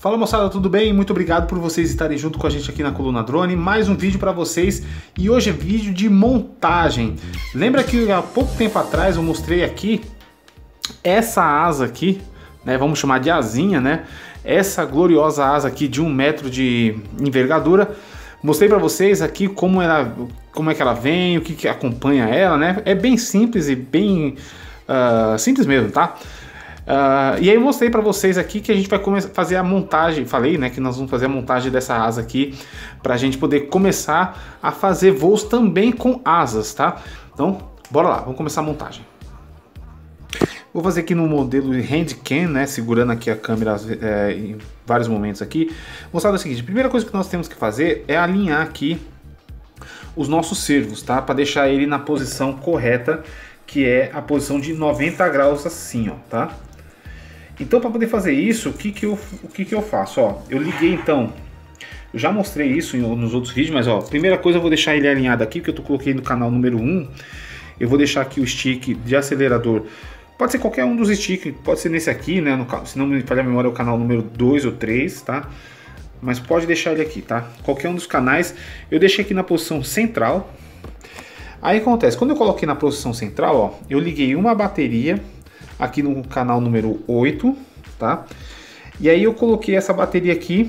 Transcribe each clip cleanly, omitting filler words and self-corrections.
Fala moçada, tudo bem? Muito obrigado por vocês estarem junto com a gente aqui na Coluna Drone. Mais um vídeo para vocês e hoje é vídeo de montagem. Lembra que há pouco tempo atrás eu mostrei aqui essa asa aqui, né? Vamos chamar de asinha, né? Essa gloriosa asa aqui de 1 metro de envergadura. Mostrei para vocês aqui como é que ela vem, o que acompanha ela, né? É bem simples e bem simples mesmo, tá? E aí eu mostrei para vocês aqui que a gente vai fazer a montagem. Falei, né, que nós vamos fazer a montagem dessa asa aqui para a gente poder começar a fazer voos também com asas, tá? Então, bora lá, vamos começar a montagem. Vou fazer aqui no modelo Handcam, né, segurando aqui a câmera em vários momentos aqui. Mostrar o seguinte, a primeira coisa que nós temos que fazer é alinhar aqui os nossos servos, tá? Para deixar ele na posição correta, que é a posição de 90 graus assim, ó, tá? Então, para poder fazer isso, o que que eu faço? Ó, eu liguei então, eu já mostrei isso nos outros vídeos, mas ó, primeira coisa eu vou deixar ele alinhado aqui, que eu coloquei no canal número 1. Eu vou deixar aqui o stick de acelerador, pode ser qualquer um dos sticks, pode ser nesse aqui, né? Se não me falhar a memória, é o canal número 2 ou 3, tá? Mas pode deixar ele aqui, tá? Qualquer um dos canais, eu deixei aqui na posição central. Aí acontece, quando eu coloquei na posição central, ó, eu liguei uma bateria aqui no canal número 8, tá? E aí eu coloquei essa bateria aqui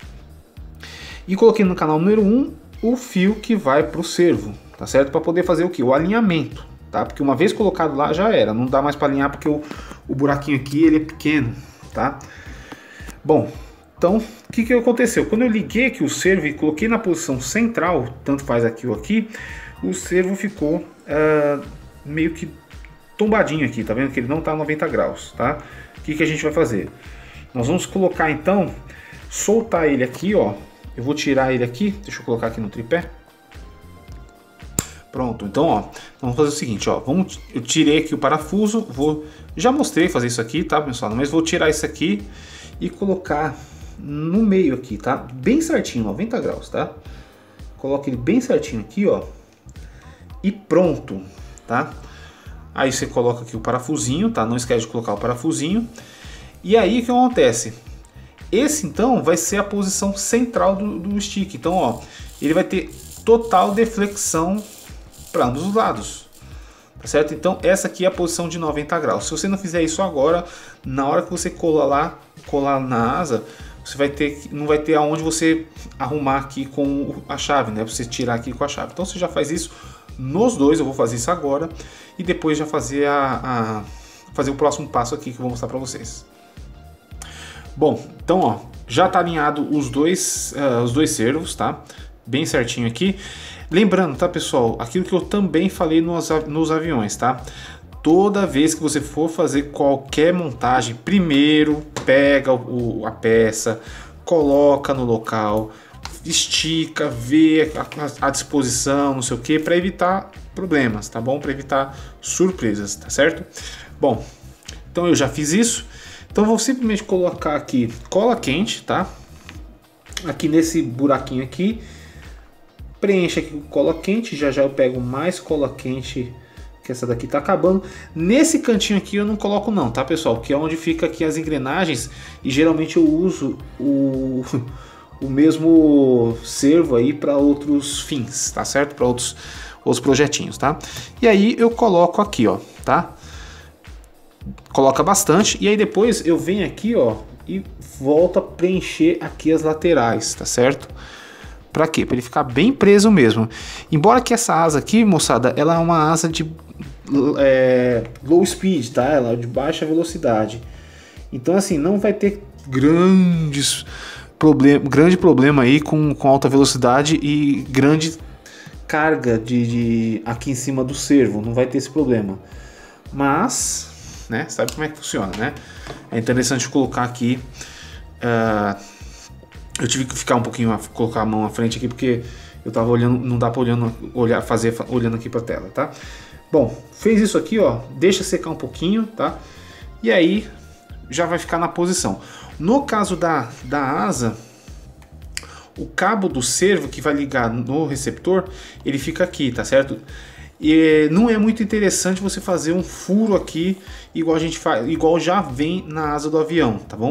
e coloquei no canal número 1 o fio que vai para o servo, tá certo? Para poder fazer o que? O alinhamento, tá? Porque uma vez colocado lá já era, não dá mais para alinhar porque o buraquinho aqui ele é pequeno, tá? Bom, então o que aconteceu? Quando eu liguei aqui o servo e coloquei na posição central, tanto faz aqui ou aqui, o servo ficou meio que tombadinho aqui, tá vendo que ele não tá a 90 graus, tá? O que a gente vai fazer? Nós vamos colocar então, soltar ele aqui, ó. Eu vou tirar ele aqui, deixa eu colocar aqui no tripé. Pronto, então ó, vamos fazer o seguinte, ó. Eu tirei aqui o parafuso, já mostrei fazer isso aqui, tá, pessoal? Mas vou tirar isso aqui e colocar no meio aqui, tá? Bem certinho, 90 graus, tá? Coloca ele bem certinho aqui, ó. E pronto, tá? Aí você coloca aqui o parafusinho, tá? Não esquece de colocar o parafusinho. E aí o que acontece? Esse então vai ser a posição central do stick. Então, ó, ele vai ter total deflexão para ambos os lados, tá certo? Então essa aqui é a posição de 90 graus. Se você não fizer isso agora, na hora que você colar na asa, você não vai ter aonde você arrumar aqui com a chave, né? Você tirar aqui com a chave. Então você já faz isso nos dois. Eu vou fazer isso agora e depois já fazer fazer o próximo passo aqui que eu vou mostrar para vocês. Bom, então ó, já tá alinhado os dois servos, tá? Bem certinho aqui. Lembrando, tá, pessoal, aquilo que eu também falei nos aviões, tá? Toda vez que você for fazer qualquer montagem, primeiro pega a peça, coloca no local, estica, vê a disposição, não sei o que, para evitar problemas, tá bom? Para evitar surpresas, tá certo? Bom, então eu já fiz isso. Então eu vou simplesmente colocar aqui cola quente, tá? Aqui nesse buraquinho aqui, preenche aqui com cola quente. Já eu pego mais cola quente, que essa daqui tá acabando. Nesse cantinho aqui eu não coloco não, tá, pessoal? Que é onde fica aqui as engrenagens e geralmente eu uso o mesmo servo aí para outros fins, tá certo? Para outros projetinhos, tá? E aí eu coloco aqui, ó, tá? Coloca bastante e aí depois eu venho aqui, ó, e volto a preencher aqui as laterais, tá certo? Para quê? Para ele ficar bem preso mesmo. Embora que essa asa aqui, moçada, ela é uma asa de low speed, tá? Ela é de baixa velocidade. Então assim, não vai ter grande problema aí com alta velocidade e grande carga aqui em cima do servo. Não vai ter esse problema. Mas, né, sabe como é que funciona, né? É interessante colocar aqui. Eu tive que ficar um pouquinho, colocar a mão à frente aqui porque eu tava olhando, não dá para olhando aqui para a tela, tá? Bom, fez isso aqui, ó, deixa secar um pouquinho, tá? E aí já vai ficar na posição. No caso da asa, o cabo do servo que vai ligar no receptor, ele fica aqui, tá certo? E não é muito interessante você fazer um furo aqui igual a gente faz, igual já vem na asa do avião, tá bom?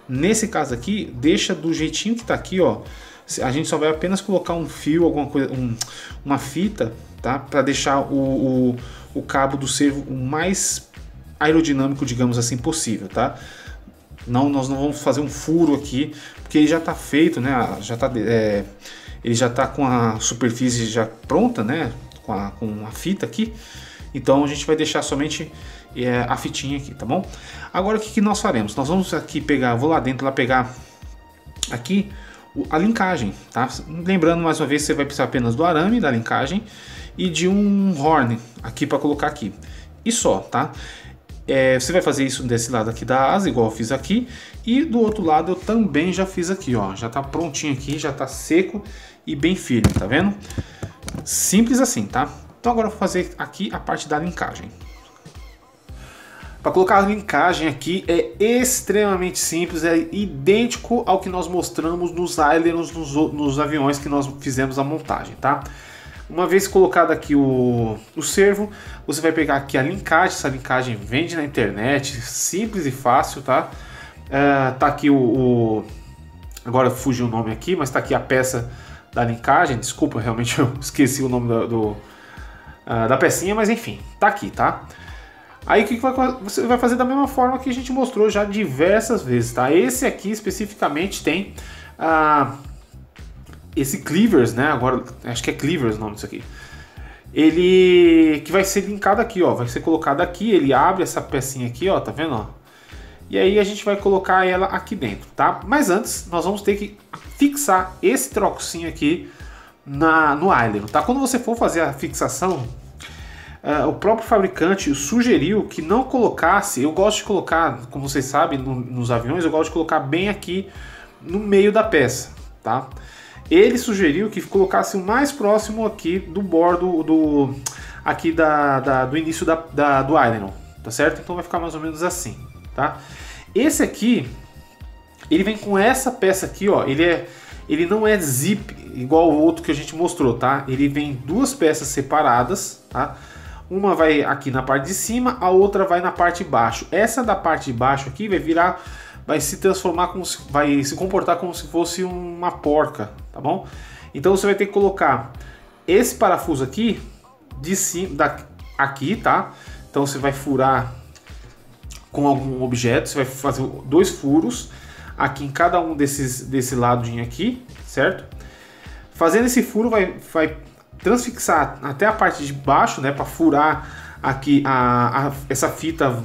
Nesse caso aqui, deixa do jeitinho que tá aqui, ó. A gente só vai apenas colocar um fio, alguma coisa, uma fita, tá? Para deixar o cabo do servo o mais aerodinâmico, digamos assim, possível, tá? Não, nós não vamos fazer um furo aqui, porque ele já tá feito, né? Ele já tá com a superfície já pronta, né? Com a fita aqui. Então a gente vai deixar somente a fitinha aqui, tá bom? Agora o que nós faremos? Nós vamos aqui pegar, vou lá dentro lá pegar aqui a linkagem, tá? Lembrando mais uma vez, você vai precisar apenas do arame, da linkagem e de um horn aqui para colocar aqui. E só, tá? Você vai fazer isso desse lado aqui da asa, igual eu fiz aqui, e do outro lado eu também já fiz aqui, ó. Já tá prontinho aqui, já tá seco e bem firme, tá vendo? Simples assim, tá? Então agora eu vou fazer aqui a parte da linkagem. Para colocar a linkagem aqui é extremamente simples, é idêntico ao que nós mostramos nos ailerons, nos aviões que nós fizemos a montagem, tá? Uma vez colocado aqui o servo, você vai pegar aqui a linkagem. Essa linkagem vende na internet, simples e fácil, tá? Tá aqui agora fugiu o nome aqui, mas tá aqui a peça da linkagem. Desculpa, realmente eu esqueci o nome da pecinha, mas enfim, tá aqui, tá? Aí o que você vai fazer da mesma forma que a gente mostrou já diversas vezes, tá? Esse aqui especificamente tem esse cleavers, né? Agora acho que é cleavers o nome disso aqui. Ele que vai ser linkado aqui, ó, vai ser colocado aqui, ele abre essa pecinha aqui, ó, tá vendo, ó? E aí a gente vai colocar ela aqui dentro, tá? Mas antes nós vamos ter que fixar esse trocinho aqui no aileron, tá? Quando você for fazer a fixação, o próprio fabricante sugeriu que não colocasse, eu gosto de colocar, como vocês sabem, nos aviões, eu gosto de colocar bem aqui no meio da peça, tá? Ele sugeriu que colocasse o mais próximo aqui do bordo aqui do início do aileron, tá certo? Então vai ficar mais ou menos assim, tá? Esse aqui, ele vem com essa peça aqui, ó, ele não é zip igual o outro que a gente mostrou, tá? Ele vem duas peças separadas, tá? Uma vai aqui na parte de cima, a outra vai na parte de baixo. Essa da parte de baixo aqui vai se transformar, vai se comportar como se fosse uma porca, tá bom? Então você vai ter que colocar esse parafuso aqui de cima, aqui, tá? Então você vai furar com algum objeto, você vai fazer 2 furos aqui em cada um desse ladinho aqui, certo? Fazendo esse furo vai transfixar até a parte de baixo, né, para furar aqui essa fita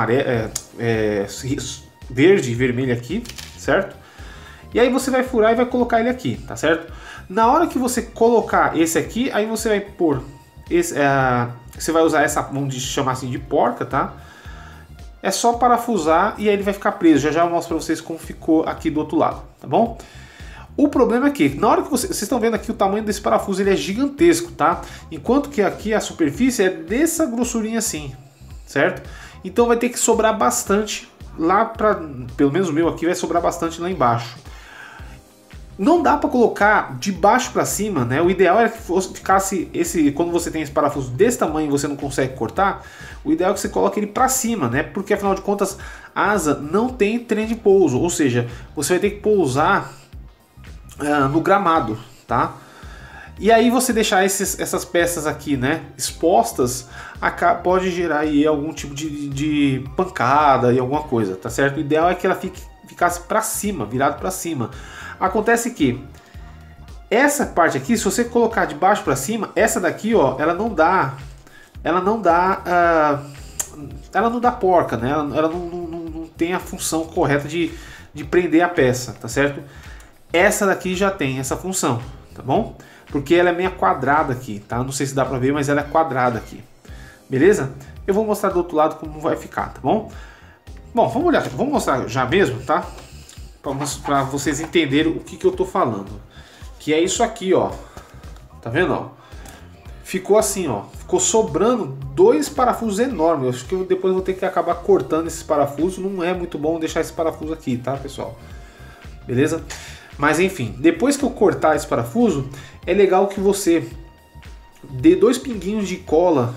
verde e vermelha aqui, certo? E aí você vai furar e vai colocar ele aqui, tá certo? Na hora que você colocar esse aqui, aí você vai pôr você vai usar essa, vamos chamar assim de porca, tá? É só parafusar e aí ele vai ficar preso. Já eu mostro para vocês como ficou aqui do outro lado, tá bom? O problema é que, na hora que vocês estão vendo aqui o tamanho desse parafuso, ele é gigantesco, tá? Enquanto que aqui a superfície é dessa grossurinha assim, certo? Então vai ter que sobrar bastante lá pelo menos o meu aqui vai sobrar bastante lá embaixo. Não dá para colocar de baixo para cima, né? O ideal é que ficasse quando você tem esse parafuso desse tamanho e você não consegue cortar, o ideal é que você coloque ele para cima, né? Porque afinal de contas, a asa não tem trem de pouso, ou seja, você vai ter que pousar no gramado, tá? E aí você deixar essas peças aqui, né, expostas, pode gerar aí algum tipo de pancada e alguma coisa, tá certo? O ideal é que ela ficasse para cima, virado para cima. Acontece que essa parte aqui, se você colocar de baixo para cima, essa daqui, ó, ela não dá porca, né? Ela não tem a função correta de prender a peça, tá certo? Essa daqui já tem essa função, tá bom? Porque ela é meio quadrada aqui, tá? Não sei se dá pra ver, mas ela é quadrada aqui. Beleza? Eu vou mostrar do outro lado como vai ficar, tá bom? Bom, vamos mostrar já mesmo, tá? Pra vocês entenderem o que eu tô falando. Que é isso aqui, ó. Tá vendo, ó? Ficou assim, ó. Ficou sobrando 2 parafusos enormes. Eu acho que depois eu vou ter que acabar cortando esses parafusos. Não é muito bom deixar esse parafuso aqui, tá, pessoal? Beleza? Mas enfim, depois que eu cortar esse parafuso, é legal que você dê 2 pinguinhos de cola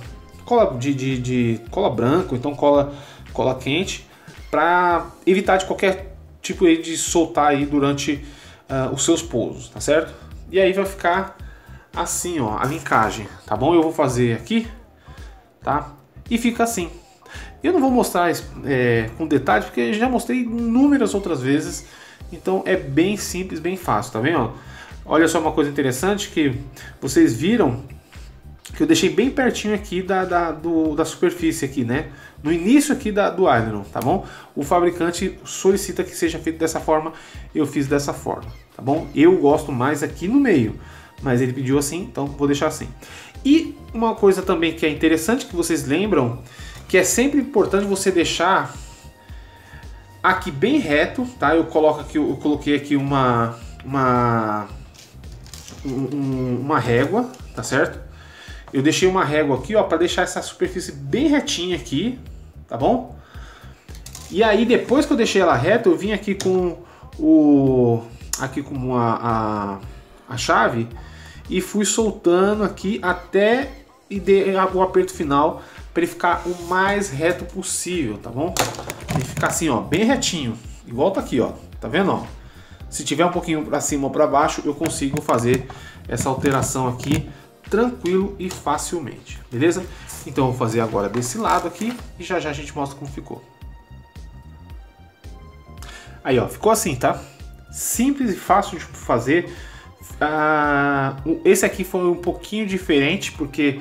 de cola branca, ou então cola quente, para evitar de qualquer tipo de soltar aí durante os seus pousos, tá certo? E aí vai ficar assim, ó, a linkagem, tá bom? Eu vou fazer aqui, tá? E fica assim. Eu não vou mostrar com detalhes, porque já mostrei inúmeras outras vezes. Então é bem simples, bem fácil, tá vendo? Olha só uma coisa interessante que vocês viram que eu deixei bem pertinho aqui da superfície aqui, né? No início aqui do Aileron, tá bom? O fabricante solicita que seja feito dessa forma, eu fiz dessa forma, tá bom? Eu gosto mais aqui no meio, mas ele pediu assim, então vou deixar assim. E uma coisa também que é interessante, que vocês lembram, que é sempre importante você deixar aqui bem reto, tá? Eu coloquei aqui uma régua, tá certo? Eu deixei uma régua aqui, ó, para deixar essa superfície bem retinha aqui, tá bom? E aí depois que eu deixei ela reta, eu vim aqui com a chave e fui soltando aqui até o aperto final, para ele ficar o mais reto possível, tá bom? Ele ficar assim, ó, bem retinho, igual tá aqui, ó, tá vendo, ó? Se tiver um pouquinho para cima ou para baixo, eu consigo fazer essa alteração aqui tranquilo e facilmente, beleza? Então eu vou fazer agora desse lado aqui e já já a gente mostra como ficou. Aí, ó, ficou assim, tá? Simples e fácil de fazer. Esse aqui foi um pouquinho diferente, porque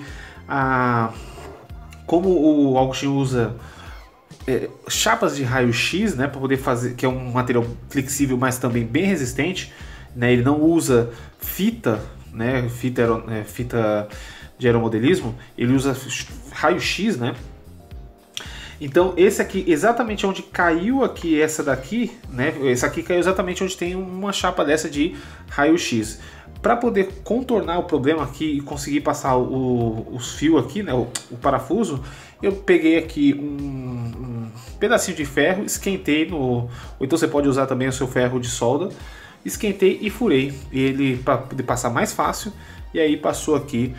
como o Augustinho usa chapas de raio-x, né, para poder fazer, que é um material flexível, mas também bem resistente, né? Ele não usa fita, né, fita de aeromodelismo, ele usa raio-x, né? Então esse aqui, exatamente onde caiu aqui essa daqui, né? Esse aqui caiu exatamente onde tem uma chapa dessa de raio-x. Para poder contornar o problema aqui e conseguir passar os fios aqui, né, o parafuso, eu peguei aqui um pedacinho de ferro, esquentei ou então você pode usar também o seu ferro de solda, esquentei e furei ele para poder passar mais fácil, e aí passou aqui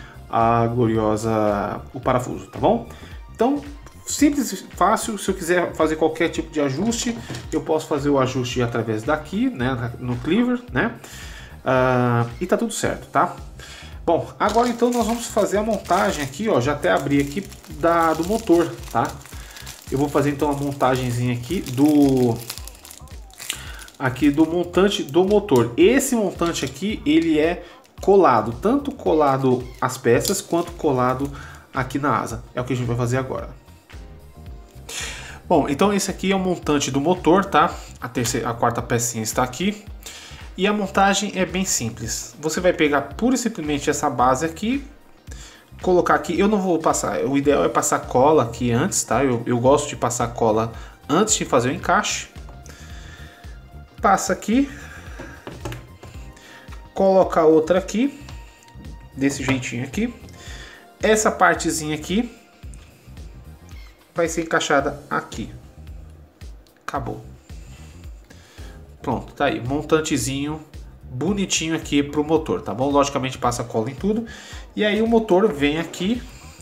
o parafuso, tá bom? Então, simples e fácil. Se eu quiser fazer qualquer tipo de ajuste, eu posso fazer o ajuste através daqui, né, no cleaver, né? E tá tudo certo, tá? Bom, agora então nós vamos fazer a montagem aqui, ó. Já até abri aqui do motor, tá? Eu vou fazer então a montagenzinha aqui do montante do motor. Esse montante aqui, ele é colado, tanto colado as peças quanto colado aqui na asa. É o que a gente vai fazer agora. Bom, então esse aqui é o montante do motor, tá? A quarta pecinha está aqui. E a montagem é bem simples. Você vai pegar pura e simplesmente essa base aqui, colocar aqui. Eu não vou passar, o ideal é passar cola aqui antes, tá? Eu gosto de passar cola antes de fazer o encaixe. Passa aqui, coloca outra aqui, desse jeitinho aqui. Essa partezinha aqui vai ser encaixada aqui. Acabou. Pronto, tá aí, montantezinho bonitinho aqui pro motor, tá bom? Logicamente passa cola em tudo. E aí o motor vem aqui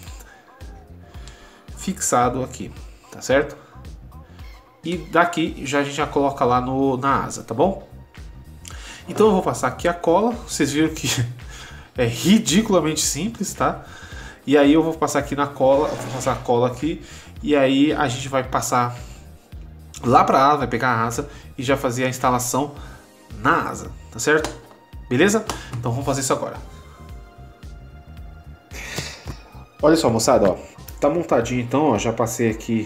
fixado aqui, tá certo? E daqui a gente já coloca lá na asa, tá bom? Então eu vou passar aqui a cola. Vocês viram que é ridiculamente simples, tá? E aí eu vou passar aqui na cola, vou passar a cola aqui. E aí a gente vai passar lá para a asa, vai pegar a asa e já fazer a instalação na asa, tá certo? Beleza? Então vamos fazer isso agora. Olha só, moçada, ó, tá montadinho então, ó, já passei aqui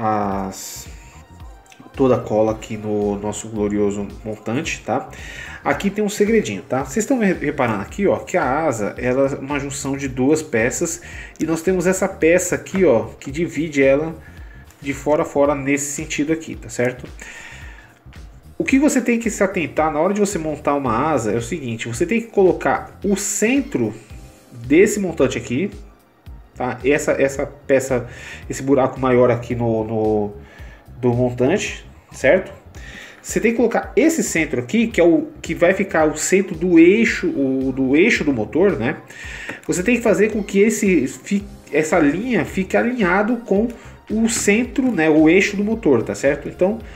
toda a cola aqui no nosso glorioso montante, tá? Aqui tem um segredinho, tá? Vocês estão reparando aqui, ó, que a asa, ela é uma junção de duas peças e nós temos essa peça aqui, ó, que divide ela de fora a fora nesse sentido aqui, tá certo? O que você tem que se atentar na hora de você montar uma asa é o seguinte: você tem que colocar o centro desse montante aqui, tá? Essa peça, esse buraco maior aqui do montante, certo? Você tem que colocar esse centro aqui, que é o que vai ficar o centro do eixo, do motor, né? Você tem que fazer com que essa linha fique alinhado com o centro, né, o eixo do motor, tá certo? Então,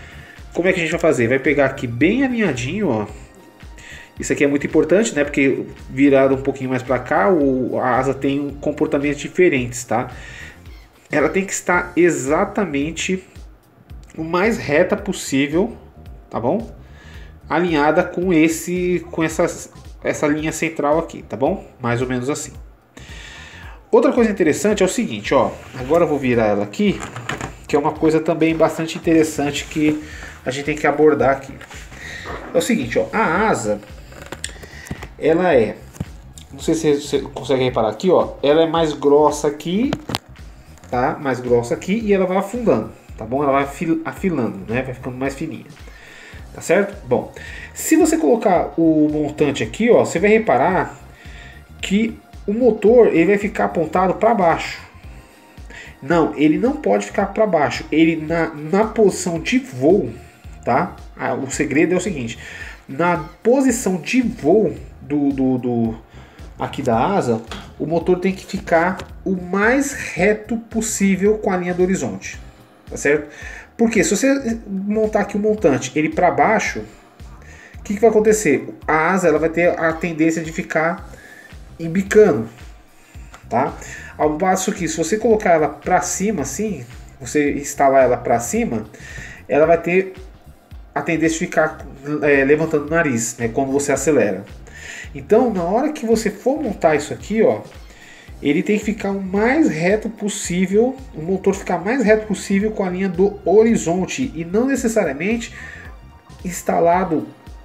como é que a gente vai fazer? Vai pegar aqui bem alinhadinho, ó. Isso aqui é muito importante, né? Porque virado um pouquinho mais para cá, a asa tem comportamentos diferentes, tá? Ela tem que estar exatamente o mais reta possível, tá bom? Alinhada com essa linha central aqui, tá bom? Mais ou menos assim. Outra coisa interessante é o seguinte, ó. Agora eu vou virar ela aqui, que é uma coisa também bastante interessante que a gente tem que abordar aqui. É o seguinte, ó. A asa, ela é, não sei se você consegue reparar aqui, ó. Ela é mais grossa aqui, tá? Mais grossa aqui e ela vai afundando, tá bom? Ela vai afilando, né? Vai ficando mais fininha. Tá certo? Bom, se você colocar o montante aqui, ó, você vai reparar que o motor ele vai ficar apontado para baixo. Não, ele não pode ficar para baixo. Ele na posição de voo, tá? O segredo é o seguinte: na posição de voo aqui da asa, o motor tem que ficar o mais reto possível com a linha do horizonte, tá certo? Porque se você montar aqui o montante ele para baixo, o que vai acontecer? A asa ela vai ter a tendência de ficar embicando, tá? Ao passo que se você colocar ela para cima assim, você instalar ela para cima, ela vai ter a tendência de ficar levantando o nariz, né, quando você acelera. Então, na hora que você for montar isso aqui, ó, ele tem que ficar o mais reto possível, o motor ficar mais reto possível com a linha do horizonte e não necessariamente instalado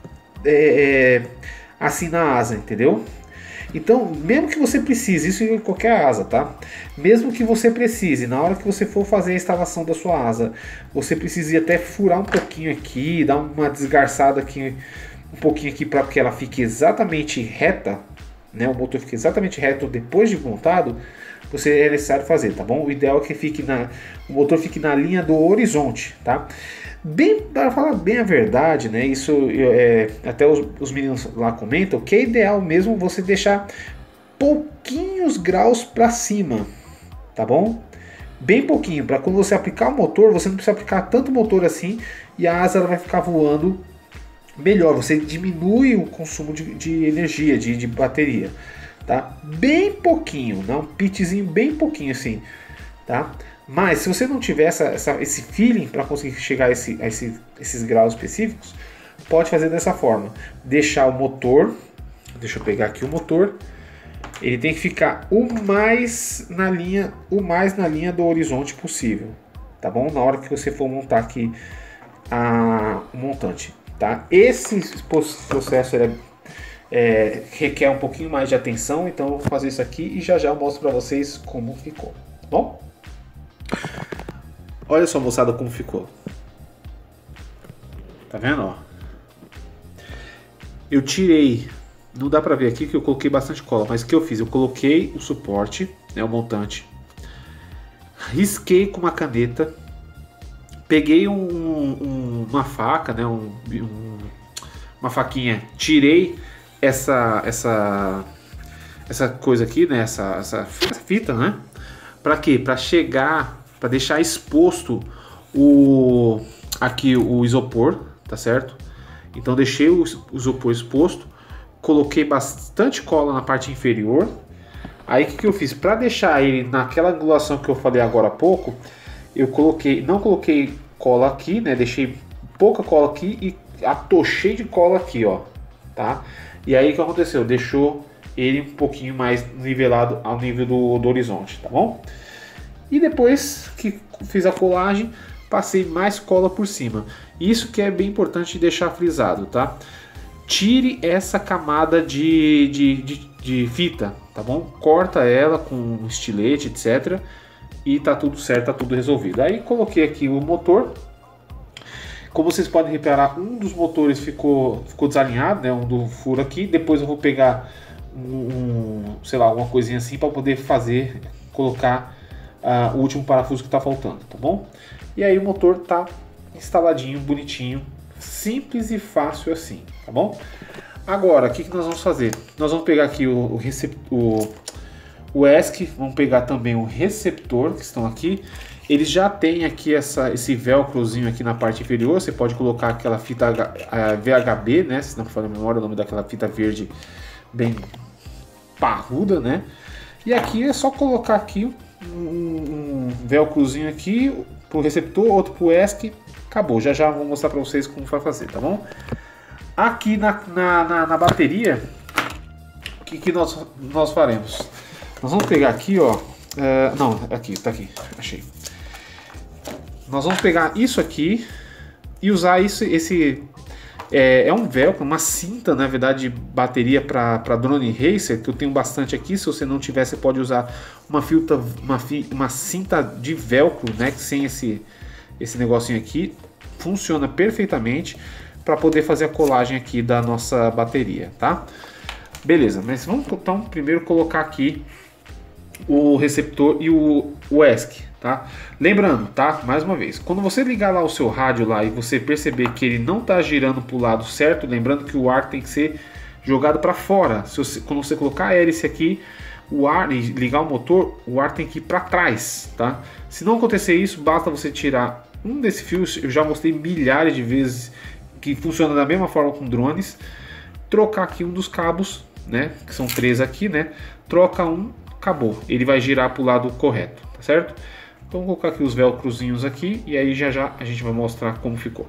assim na asa, entendeu? Então, mesmo que você precise, isso em qualquer asa, tá? Mesmo que você precise, na hora que você for fazer a instalação da sua asa, você precise até furar um pouquinho aqui, dar uma desgarçada aqui, um pouquinho aqui para que ela fique exatamente reta, né, o motor fica exatamente reto depois de montado, você é necessário fazer, tá bom? O ideal é que o motor fique na linha do horizonte, tá? Bem, para falar bem a verdade, né? Isso até os meninos lá comentam que é ideal mesmo você deixar pouquinhos graus para cima, tá bom? Bem pouquinho, para quando você aplicar o motor, você não precisa aplicar tanto motor assim e a asa ela vai ficar voando melhor, você diminui o consumo de energia, de bateria, tá? Bem pouquinho, né? Um pitchzinho bem pouquinho assim, tá? Mas se você não tiver esse feeling para conseguir chegar a esses graus específicos, pode fazer dessa forma, deixar o motor, deixa eu pegar aqui o motor, ele tem que ficar o mais na linha do horizonte possível, tá bom? Na hora que você for montar aqui o montante. Tá? Esse processo requer um pouquinho mais de atenção, então eu vou fazer isso aqui e já eu mostro para vocês como ficou, tá bom? Olha só, moçada, como ficou. Tá vendo? Ó? Eu tirei, não dá para ver aqui que eu coloquei bastante cola, mas o que eu fiz? Eu coloquei o suporte, né, o montante, risquei com uma caneta. Peguei uma faca, né, uma faquinha, tirei essa coisa aqui, né, essa fita, né? Para quê? Para deixar exposto aqui o isopor, tá certo? Então deixei o isopor exposto, coloquei bastante cola na parte inferior. Aí o que eu fiz? Para deixar ele naquela angulação que eu falei agora há pouco, eu não coloquei cola aqui, né? Deixei pouca cola aqui e atochei de cola aqui, ó, tá? E aí o que aconteceu? Deixou ele um pouquinho mais nivelado ao nível do horizonte, tá bom? E depois que fiz a colagem, passei mais cola por cima. Isso que é bem importante deixar frisado, tá? Tire essa camada de fita, tá bom? Corta ela com um estilete, etc. E tá tudo certo, tá tudo resolvido. Aí coloquei aqui o motor. Como vocês podem reparar, um dos motores ficou desalinhado, né? Um do furo aqui. Depois eu vou pegar sei lá, alguma coisinha assim para poder colocar o último parafuso que tá faltando, tá bom? E aí o motor tá instaladinho, bonitinho, simples e fácil assim, tá bom? Agora, o que nós vamos fazer? Nós vamos pegar aqui o ESC, vamos pegar também o receptor que estão aqui Eles já têm aqui esse velcrozinho aqui na parte inferior. Você pode colocar aquela fita VHB, né? Se não for a memória, o nome daquela fita verde bem parruda, né? E aqui é só colocar aqui um velcrozinho aqui pro receptor, outro pro ESC. Acabou. Já vou mostrar para vocês como vai fazer, tá bom? Aqui na bateria, o que nós faremos? Nós vamos pegar aqui, ó. Não, aqui, tá aqui, achei. Nós vamos pegar isso aqui e usar esse é um velcro, uma cinta, na verdade, de bateria para drone racer, que eu tenho bastante aqui. Se você não tiver, você pode usar uma cinta de velcro, né, sem esse negocinho aqui. Funciona perfeitamente para poder fazer a colagem aqui da nossa bateria, tá? Beleza, mas vamos então primeiro colocar aqui o receptor e o ESC, tá? Lembrando, tá? Mais uma vez, quando você ligar lá o seu rádio lá e você perceber que ele não está girando para o lado certo, lembrando que o ar tem que ser jogado para fora. Quando você colocar a hélice aqui, o ar e ligar o motor, o ar tem que ir para trás, tá? Se não acontecer isso, basta você tirar um desses fios. Eu já mostrei milhares de vezes que funciona da mesma forma com drones. Trocar aqui um dos cabos, né? Que são 3 aqui, né? Troca um, acabou. Ele vai girar para o lado correto, tá certo? Então vou colocar aqui os velcrozinhos aqui e aí já a gente vai mostrar como ficou.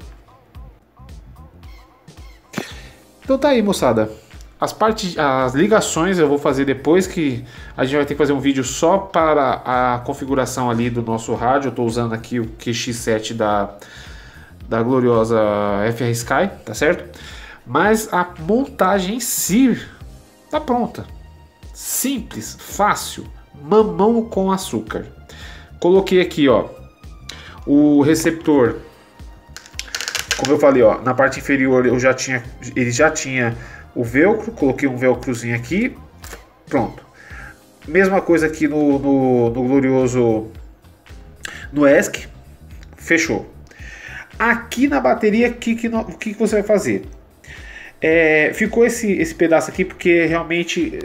Então tá aí, moçada. As ligações eu vou fazer depois, que a gente vai ter que fazer um vídeo só para a configuração ali do nosso rádio. Eu estou usando aqui o QX7 da gloriosa FR Sky, tá certo? Mas a montagem em si tá pronta. Simples, fácil, mamão com açúcar. Coloquei aqui, ó, o receptor. Como eu falei, ó, na parte inferior ele já tinha o velcro, coloquei um velcrozinho aqui, pronto. Mesma coisa aqui no glorioso no ESC, fechou. Aqui na bateria, o que você vai fazer? Ficou esse pedaço aqui porque realmente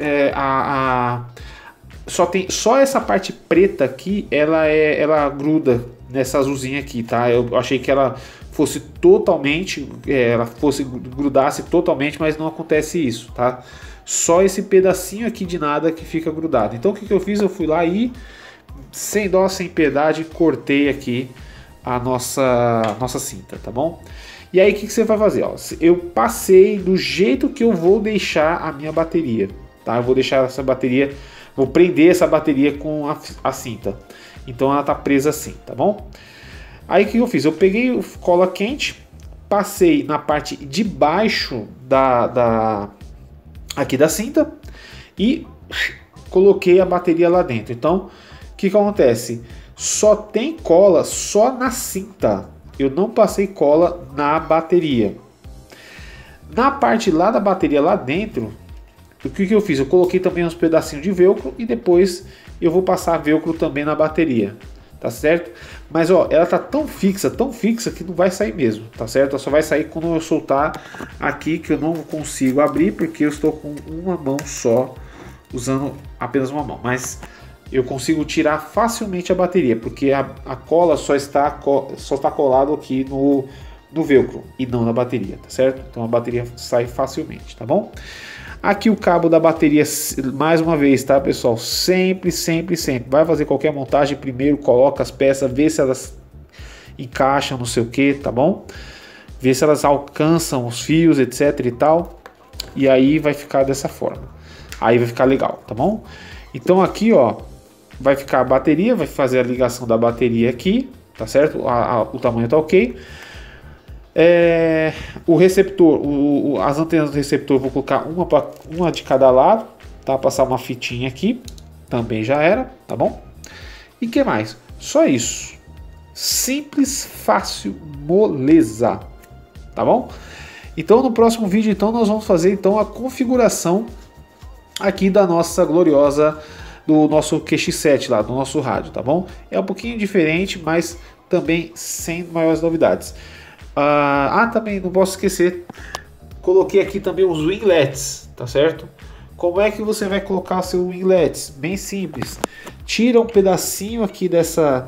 só essa parte preta aqui, ela gruda nessa azulzinha aqui, tá? Eu achei que ela fosse totalmente, grudasse totalmente, mas não acontece isso, tá? Só esse pedacinho aqui de nada que fica grudado. Então o que eu fiz? Eu fui lá e, sem dó, sem piedade, cortei aqui a nossa cinta, tá bom? E aí o que você vai fazer? Ó, eu passei do jeito que eu vou deixar a minha bateria, tá? Eu vou deixar essa bateria, vou prender essa bateria com a cinta. Então ela tá presa assim, tá bom? Aí o que eu fiz? Eu peguei cola quente, passei na parte de baixo aqui da cinta e coloquei a bateria lá dentro. Então o que acontece? Só tem cola só na cinta. Eu não passei cola na bateria. Na parte lá da bateria lá dentro, o que eu fiz? Eu coloquei também uns pedacinhos de velcro e depois eu vou passar velcro também na bateria, tá certo? Mas ó, ela tá tão fixa que não vai sair mesmo, tá certo? Ela só vai sair quando eu soltar aqui, que eu não consigo abrir porque eu estou com uma mão só, usando apenas uma mão. Mas eu consigo tirar facilmente a bateria, porque a cola só está colada aqui no velcro e não na bateria, tá certo? Então a bateria sai facilmente, tá bom? Aqui o cabo da bateria, mais uma vez, tá, pessoal? Sempre vai fazer qualquer montagem, primeiro coloca as peças, vê se elas encaixam, não sei o que, tá bom? Vê se elas alcançam os fios, etc e tal. E aí vai ficar dessa forma. Aí vai ficar legal, tá bom? Então aqui, ó, vai ficar a bateria, vai fazer a ligação da bateria aqui, tá certo? O tamanho tá ok. O receptor, as antenas do receptor, vou colocar uma de cada lado, tá? Passar uma fitinha aqui, também já era, tá bom? E que mais? Só isso. Simples, fácil, moleza, tá bom? Então no próximo vídeo então nós vamos fazer então a configuração aqui da nossa gloriosa, do nosso QX7 lá, do nosso rádio, tá bom? É um pouquinho diferente, mas também sem maiores novidades. Também não posso esquecer, coloquei aqui também os winglets, tá certo? Como é que você vai colocar seu winglets? Bem simples. Tira um pedacinho aqui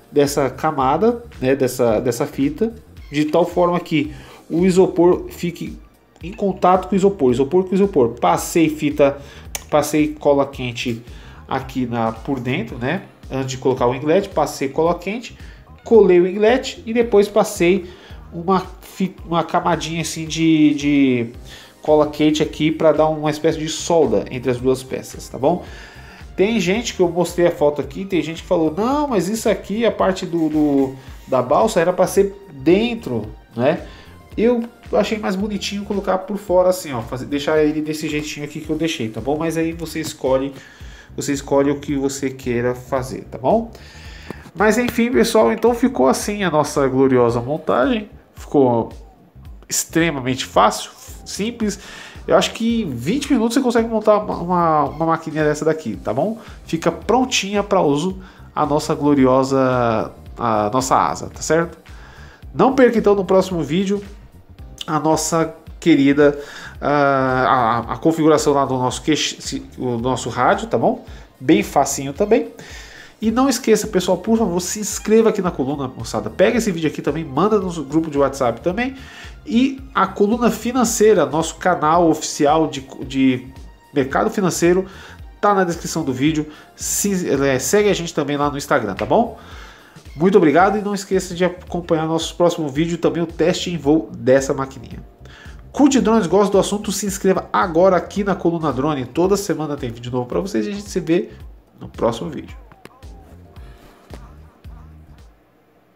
dessa camada, né, dessa fita, de tal forma que o isopor fique em contato com o isopor com isopor. Passei cola quente aqui por dentro, né, antes de colocar o inglete, passei cola quente, colei o inglete e depois passei uma camadinha assim de cola quente aqui para dar uma espécie de solda entre as duas peças, tá bom? Tem gente que eu mostrei a foto aqui, tem gente que falou, não, mas isso aqui, a parte da balsa era para ser dentro, né? Eu achei mais bonitinho colocar por fora assim, ó, deixar ele desse jeitinho aqui que eu deixei, tá bom? Mas aí você escolhe o que você queira fazer, tá bom? Mas enfim, pessoal, então ficou assim a nossa gloriosa montagem. Ficou extremamente fácil, simples. Eu acho que em 20 minutos você consegue montar uma maquininha dessa daqui, tá bom? Fica prontinha para uso a nossa gloriosa, a nossa asa, tá certo? Não perca então no próximo vídeo a nossa querida a configuração lá do nosso rádio, tá bom? Bem facinho também. E não esqueça, pessoal, por favor, se inscreva aqui na coluna, moçada. Pega esse vídeo aqui também, manda no grupo de WhatsApp também. E a coluna financeira, nosso canal oficial de mercado financeiro, tá na descrição do vídeo. Segue a gente também lá no Instagram, tá bom? Muito obrigado e não esqueça de acompanhar nosso próximo vídeo, também o teste em voo dessa maquininha. Curte drones, gosta do assunto, se inscreva agora aqui na Coluna Drone. Toda semana tem vídeo novo para vocês e a gente se vê no próximo vídeo.